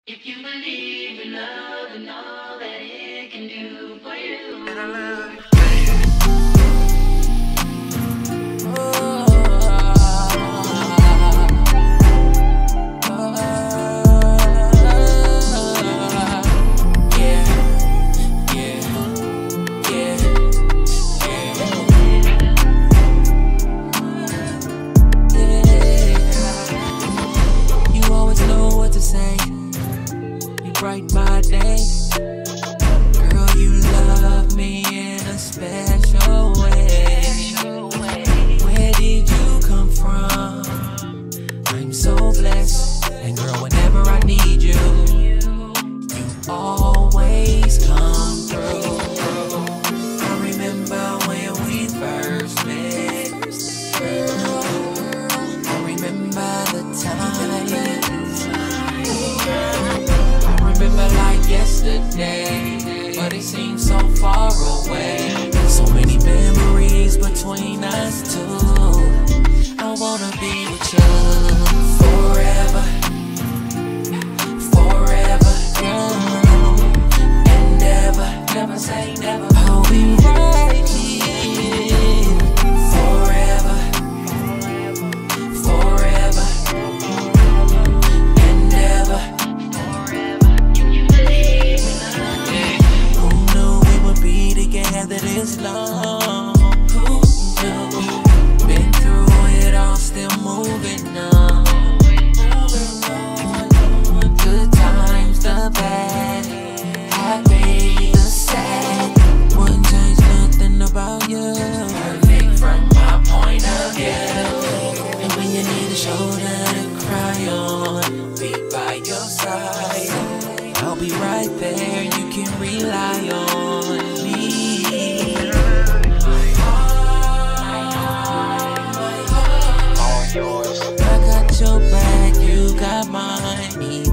If you believe in love and all that it can do for you, and I love you. Brighten my day. Girl, you love me in a special way. Where did you come from? I'm so blessed. And girl, whenever I need you, you always come through. I remember when we first met. I remember the time. Remember like yesterday, but it seems so far away. So many memories between us two. I wanna be with you forever, forever, girl, and never, never say never. I'll be right here forever, forever, and never. Together this long, who knew? Been through it all, still moving on. Good times, the bad, happy, the sad. Wouldn't change nothing about you. Perfect from my point of view. And when you need a shoulder to cry on, be by your side. I'll be right there, you can rely on me. I got your back, you got mine.